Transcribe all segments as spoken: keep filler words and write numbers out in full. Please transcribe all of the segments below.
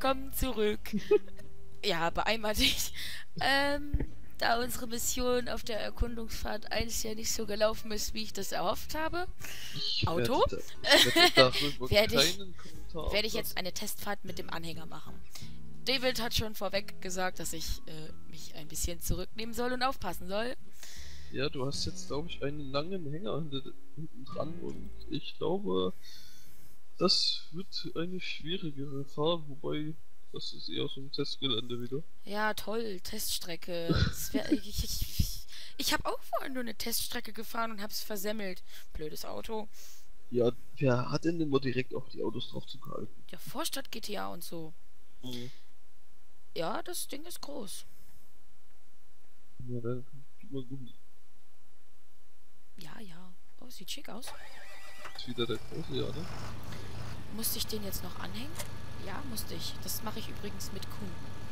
willkommen zurück. Ja, beeimer dich. Ähm, da unsere Mission auf der Erkundungsfahrt eins ja nicht so gelaufen ist, wie ich das erhofft habe. Ich Auto? werde, da, ich werde darüber werde ich, keinen Kommentar werde ich jetzt ablassen. eine Testfahrt mit dem Anhänger machen. David hat schon vorweg gesagt, dass ich äh, mich ein bisschen zurücknehmen soll und aufpassen soll. Ja, du hast jetzt, glaube ich, einen langen Hänger hinter- hinten dran und ich glaube, das wird eine schwierigere Fahrt, wobei das ist eher so ein Testgelände wieder. Ja, toll, Teststrecke. Das wär, ich ich, ich, ich habe auch vorhin nur eine Teststrecke gefahren und habe es versemmelt. Blödes Auto. Ja, wer hat denn immer direkt auf die Autos drauf zugehalten? Ja, Vorstadt G T A und so. Hm. Ja, das Ding ist groß. Ja, dann gib mal gut. Ja, ja. Oh, sieht schick aus. Ist wieder der große, ja, ne? Musste ich den jetzt noch anhängen? Ja, musste ich. Das mache ich übrigens mit Kuhn.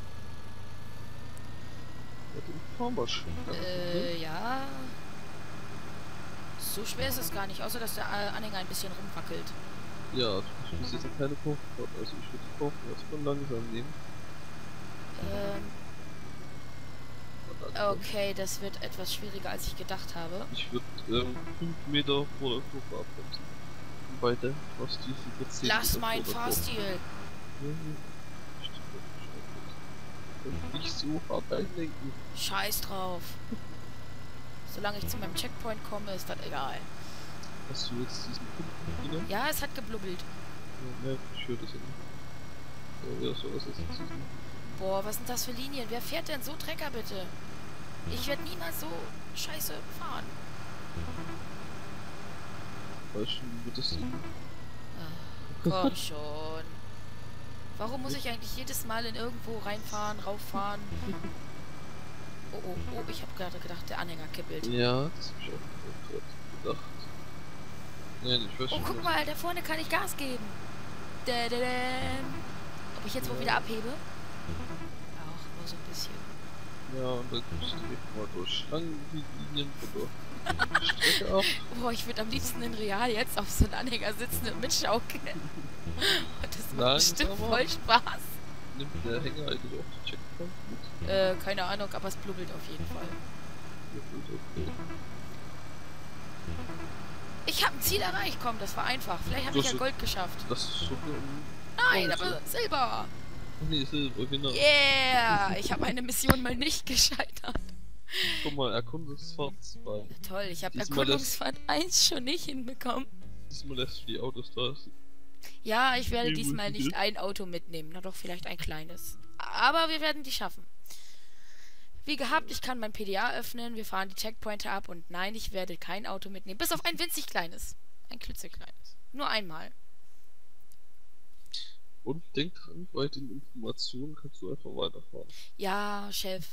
Ja, den fahren wir schon. Äh, ja. So schwer ist es gar nicht, außer dass der äh, Anhänger ein bisschen rumwackelt. Ja, ich muss jetzt keine Kurvenfahrt, also ich würde die Kurven erstmal langsam nehmen. Ähm, Und dann- okay, das wird etwas schwieriger, als ich gedacht habe. Ich würde ähm, fünf Meter vor der Kurve abbremsen. Beide Fahrstil für zehn Lass Meter meinen vor der Kurve. Fahrstil. Und nicht so hart einlenken. Scheiß drauf. Solange ich zu meinem Checkpoint komme, ist das egal. Hast du jetzt diesen Punkt genommen? Ja, es hat geblubbelt. Ja, ne, ich höre das ja nicht. So, ja, so was ist jetzt diesen. Boah, was sind das für Linien? Wer fährt denn so Trecker, bitte? Ich werde niemals so scheiße fahren. Weißt du, wie wird das denn? Ach, komm schon. Warum muss ich eigentlich jedes Mal in irgendwo reinfahren, rauffahren? Oh, oh, oh, ich habe gerade gedacht, der Anhänger kippelt. Ja, das hab ich auch gerade gedacht. Nein, ich weiß Oh, schon. guck was- mal, da vorne kann ich Gas geben. Dädädäm. Ob ich jetzt wohl wieder abhebe? Auch nur so ein bisschen. Ja, und dann kommst du direkt mal durch Schlangenlinien oder die Strecke ab. Boah, ich würde am liebsten in Real jetzt auf so einem Anhänger sitzen und mitschaukeln. Und das macht bestimmt Langsamer. voll Spaß. Nimmt der Hänger eigentlich auch die Checkpoint mit? Äh, keine Ahnung, aber es blubbelt auf jeden Fall. Ja, gut, okay. Ich habe ein Ziel erreicht, komm, das war einfach. Vielleicht habe ich Das ja ist- Gold geschafft. Das ist so ein. Nein, Oh, aber Silber. Ach nee, Silber, genau. Yeah, ich habe eine Mission mal nicht gescheitert. Guck mal, Erkundungsfahrt zwei. Toll, ich habe Diesmal Erkundungsfahrt eins schon nicht hinbekommen. Diesmal lässt du die Autos da. Ja, ich werde Wie diesmal gut nicht geht? ein Auto mitnehmen, na doch vielleicht ein kleines. Aber wir werden die schaffen. Wie gehabt, ich kann mein P D A öffnen, wir fahren die Checkpointe ab und nein, ich werde kein Auto mitnehmen. Bis auf ein winzig kleines. Ein klitzekleines. Nur einmal. Und denk dran, bei den Informationen kannst du einfach weiterfahren. Ja, Chef.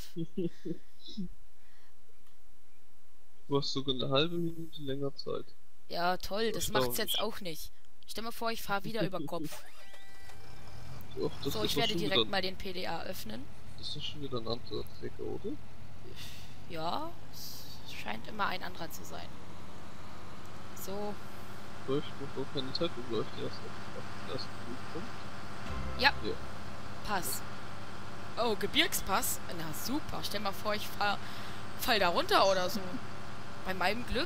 Du hast sogar eine halbe Minute länger Zeit. Ja, toll, das macht's Erstaunlich. jetzt auch nicht. Stell mal vor, ich fahre wieder über Kopf. Doch, das So, ist ich doch werde schon direkt wieder, mal den P D A öffnen. das ist doch schon wieder ein anderer Trecker, oder? Ja, es scheint immer ein anderer zu sein. So, Läuft noch gar keine Zeit und läuft erst auf den ersten Punkt. ja, Ja. Pass. Oh, Gebirgspass? Na super, stell mal vor, ich fahr, fall da runter oder so. Bei meinem Glück.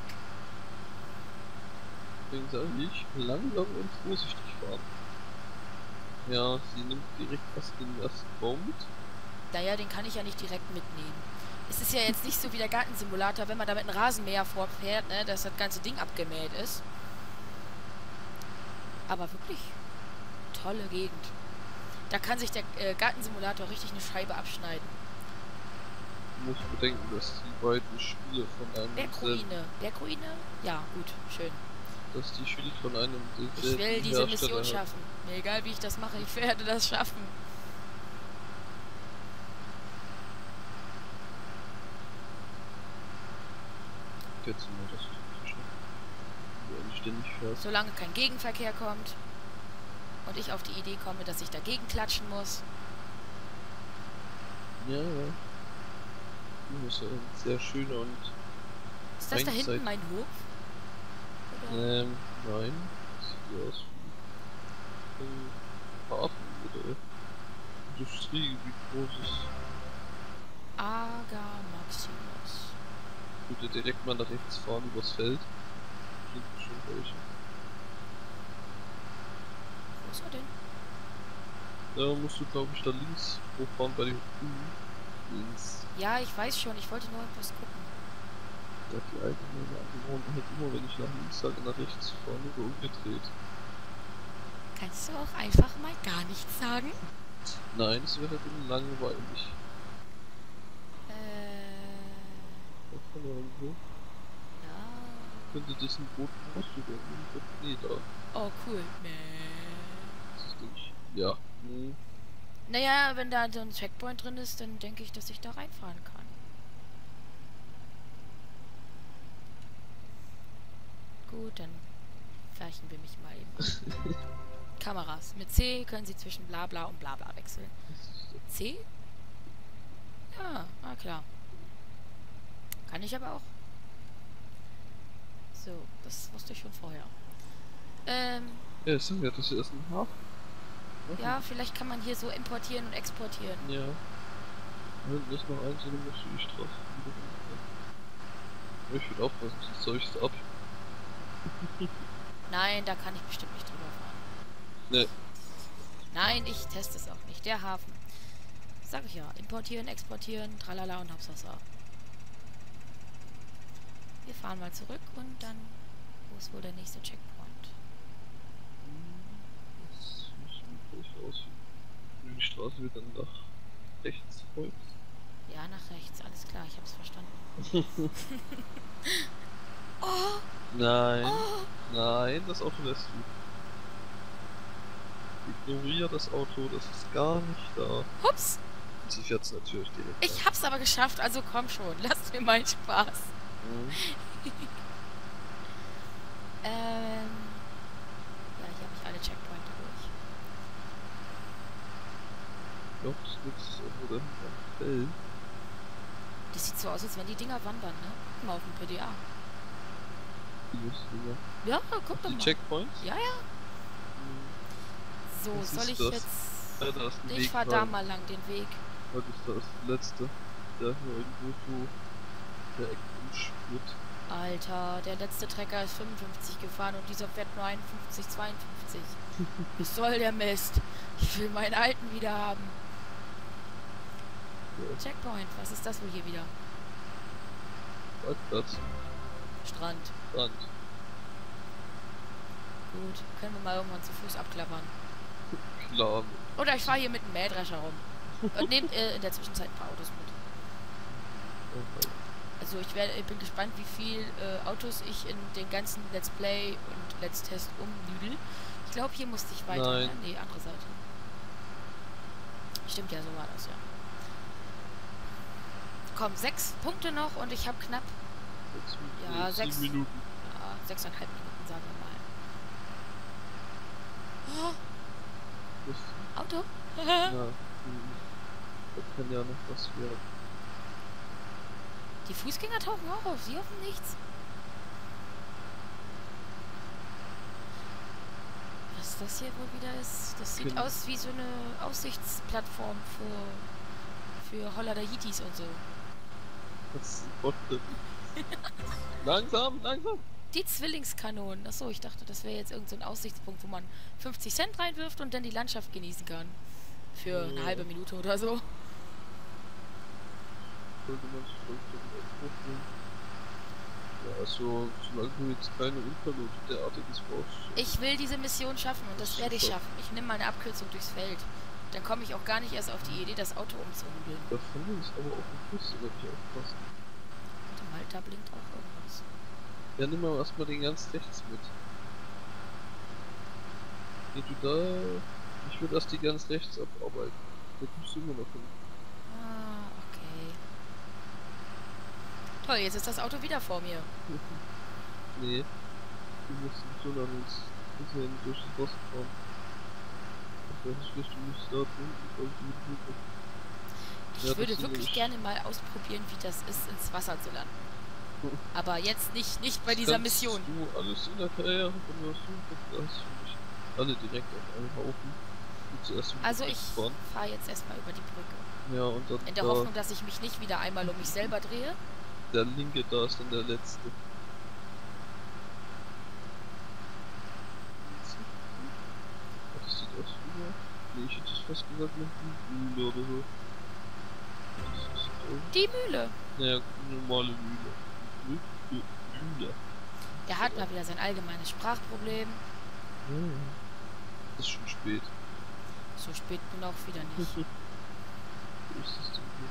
Deswegen sage ich, langsam und vorsichtig fahren. Ja, sie nimmt direkt fast den ersten Baum mit. Naja, den kann ich ja nicht direkt mitnehmen. Es ist ja jetzt nicht so wie der Gartensimulator, wenn man da mit einem Rasenmäher vorfährt, ne, dass das ganze Ding abgemäht ist. Aber wirklich tolle Gegend. Da kann sich der äh, Gartensimulator richtig eine Scheibe abschneiden. Du musst bedenken, dass die beiden Spiele von einem Bergruine. Bergruine? Ja, gut, schön. dass die Spiele von einem Ich will diese Hersteller Mission haben. schaffen. Mir egal, wie ich das mache, ich werde das schaffen. Jetzt mal das zwischen. Wenn ich ständig fährst. Solange kein Gegenverkehr kommt und ich auf die Idee komme, dass ich dagegen klatschen muss. Ja, ja. Das ist ja ein sehr schöner und. Ist das da Einseit- hinten mein Hof? Oder? Ähm, nein. Das sieht aus wie ein Hafen oder Industriegebiet großes. Aga Maximus. Ich würde direkt mal nach rechts fahren übers Feld. Sind schon welche. Wo ist er denn? Da musst du, glaube ich, da links hochfahren bei den Grünen. Links. Ja, ich weiß schon. Ich wollte nur etwas gucken. Da die allgemeine Angewohnheit halt immer, wenn ich nach links sage, nach rechts fahren oder umgedreht. Kannst du auch einfach mal gar nichts sagen? Nein, es wäre dann langweilig. Äh. Da kann man irgendwo. Ja. Könnte das ein Boot ausüben? Nee, da. Oh, cool. Nee. Das ist nicht. Ja. Hm. Naja, wenn da so ein Checkpoint drin ist, dann denke ich, dass ich da reinfahren kann. Gut, dann färchen wir mich mal eben. Kameras. Mit C können Sie zwischen Blabla und Blabla wechseln. C? Ja, ah klar. Kann ich aber auch. So, das wusste ich schon vorher. Ähm, Ja, ich sag ja, das ist ein Hafen. ja, vielleicht kann man hier so importieren und exportieren. Ja. Da hinten ist noch eins, und dann musst du die Straße wieder runter. Ich will aufpassen, sonst soll ich's ab. Nein, da kann ich bestimmt nicht drüber fahren. Ne. Nein, ich teste es auch nicht. Der Hafen. Sag ich ja. Importieren, exportieren, tralala und hopsasa. Wir fahren mal zurück und dann... Wo ist wohl der nächste Checkpoint? Das muss gleich aussehen. Die Straße wird dann nach rechts folgt. Ja, nach rechts. Alles klar, ich hab's verstanden. Oh! Nein. Oh! Nein, das Auto lässt du. Ignoriere das Auto, das ist gar nicht da. Hups! Und sie fährt's natürlich direkt. Ich hab's aber geschafft, also komm schon. Lasst mir meinen Spaß. Mhm. ähm... Ja, hier habe ich alle Checkpointe durch. Ich glaube, das nächste ist irgendwo da hinten am Feld. Das sieht so aus, als wenn die Dinger wandern, ne? Guck mal auf dem P D A. Die Lustiger. Ja, guck doch Die mal. Checkpoints? Ja, ja. So, Was soll ist ich das? jetzt... Ja, da ist ein Ich Weg fahr da rein. mal lang den Weg. Was ist das? Das letzte. Der hier irgendwo so der Eck umspürt. Alter, der letzte Trecker ist fünfundfünfzig gefahren und dieser fährt nur einundfünfzig, zweiundfünfzig. Was soll der Mist? Ich will meinen alten wieder haben. Ja. Checkpoint, was ist das wohl hier wieder? Parkplatz. Strand. Strand. Gut, können wir mal irgendwann zu Fuß abklappern. Klar. Oder ich fahre hier mit einem Mähdrescher rum. Und nehme äh, in der Zwischenzeit ein paar Autos mit. Okay. Also ich, werde, ich bin gespannt, wie viel äh, Autos ich in den ganzen Let's Play und Let's Test umnüdel. Ich glaube, hier musste ich weiter. Nein. Ne? Nee, andere Seite. Stimmt ja, so war das ja. Komm, sechs Punkte noch und ich habe knapp Sechs, Ja, nee, sechs- sieben Minuten. ja, sechseinhalb Minuten, sagen wir mal. Das, Oh, Auto? ja, hm, das kann ja noch was werden. Die Fußgänger tauchen auch auf, sie hoffen nichts. Was das hier wohl wieder ist? Das sieht Genau. aus wie so eine Aussichtsplattform für, für Holladahitis und so. Das ist ein Bot drin. Langsam, langsam. Die Zwillingskanonen. Achso, ich dachte, das wäre jetzt irgendein so ein Aussichtspunkt, wo man fünfzig Cent reinwirft und dann die Landschaft genießen kann. Für eine Ja. halbe Minute oder so. Sollte man sich vielleicht doch aufnehmen. Ja, also, solange du jetzt keine Unfälle oder derartiges brauchst. Ich will diese Mission schaffen und das werde ich schaffen. Ich nehme mal eine Abkürzung durchs Feld. Dann komme ich auch gar nicht erst auf die Idee, das Auto umzuhudeln. Da vorne ist aber auch ein Bus, da werde ich aufpassen. Warte mal, da blinkt auch irgendwas. Ja, nimm mal erstmal den ganz rechts mit. Geh du da. Ich würde erst die ganz rechts abarbeiten. Da kommst du immer noch hin. Ah, okay. Toll, jetzt ist das Auto wieder vor mir. Nee. Du musst so lange ins Gesehen durch das Wasser fahren. Das wäre schlecht, du musst da drunten, glaube ich, mit Hilfe. Ich Ja, das würde sind wirklich nämlich- gerne mal ausprobieren, wie das ist, ins Wasser zu landen. Aber jetzt nicht, nicht bei Das dieser kannst Mission. Du alles in der Karriere, wenn du das tun kannst, da hast du nicht alle direkt auf einen Haufen. zuerst über Also die ich Brücke fahren. fahre jetzt erstmal über die Brücke. Ja, und dann In der da, Hoffnung, dass ich mich nicht wieder einmal um mich selber drehe. der linke da ist dann der letzte. Das sieht aus wie eine... Nee, ich hätte es fast gesagt mit einer Mühle oder so. Das ist so... Die Mühle. Naja, normale Mühle. Mü- Mü- Mühle. Der hat mal wieder sein allgemeines Sprachproblem. Ja, ja. Das ist schon spät. So spät nun auch wieder nicht. Wo ist das denn hier?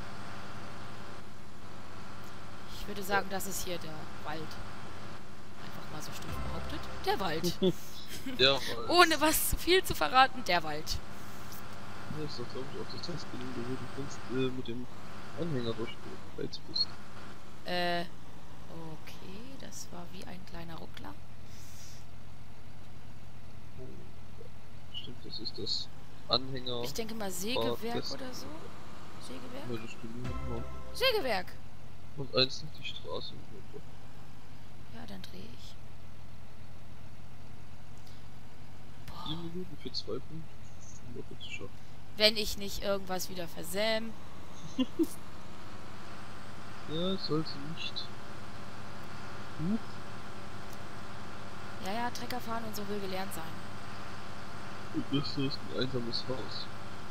Ich würde sagen, das ist hier der Wald. Einfach mal so stumpf behauptet. Der Wald. Ja, aber Ohne was zu viel zu verraten, der Wald. das ist doch, glaube ich, auch das Testgelände, wo du kannst, äh, mit dem Anhänger durchgeheizt bist. Äh, okay, das war wie ein kleiner Ruckler. Oh, stimmt, das ist das Anhänger. Ich denke mal Sägewerk das- oder so. Sägewerk? Ja, das stimmt. Ja. Sägewerk! Und eins noch die Straße. Ja, dann drehe ich. Vier Minuten für zwei Punkte. Locker zu schaffen. Wenn ich nicht irgendwas wieder versäm. Ja, es sollte nicht. Huch. Ja, ja, Trecker fahren und so will gelernt sein. Das ist ein einsames Haus.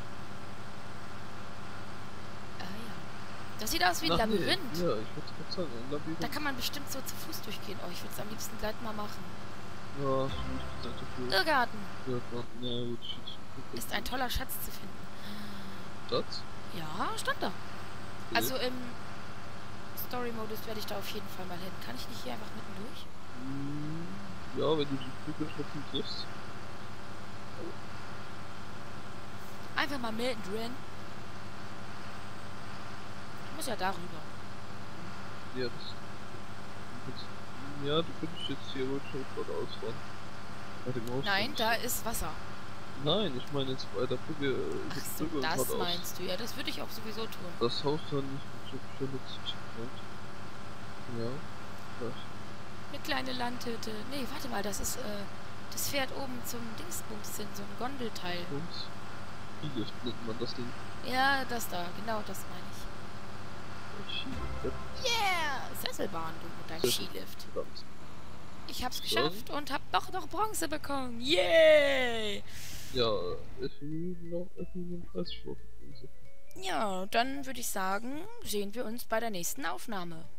Ah ja. Das sieht aus wie ein Ach, nee. Labyrinth. Ja, ich würde gerade sagen, ein Labyrinth. Da kann man bestimmt so zu Fuß durchgehen. Oh, ich würde es am liebsten gleich mal machen. Ja, hast du nicht gesagt dafür. Irrgarten Ja, Gott, na gut, shit. ist ein toller Schatz zu finden. Schatz? Ja, stand da. Okay. Also im Story-Modus werde ich da auf jeden Fall mal hin. Kann ich nicht hier einfach mitten durch? Hm, ja, wenn du die Brücke trotzdem triffst. Einfach mal mittendrin. Ich muss ja darüber. Ja, das. Ja, du könntest jetzt hier wohl schon geradeaus fahren. Bei dem Haus. Nein, da ist Wasser. Nein, ich meine jetzt bei der Brücke. äh, Ach die so, Brücke und das geradeaus. meinst du. Ja, das würde ich auch sowieso tun. Das Haus da nicht mit so Stelle zu Checkpoint. Ja, das. Eine kleine Landhütte. Nee, warte mal, das ist, äh, das fährt oben zum Dingsbums hin, so ein Gondelteil. Und Skilift nennt man das Ding. Ja, das da, genau, das meine ich. Skilift. Yeah! Sesselbahn, du mit deinem Sessel- Skilift. Verdammt. Ich hab's So. geschafft und hab doch noch Bronze bekommen. Yay! Ja, elf Minuten noch, elf Minuten dreißig vor. Ja, dann würde ich sagen, sehen wir uns bei der nächsten Aufnahme.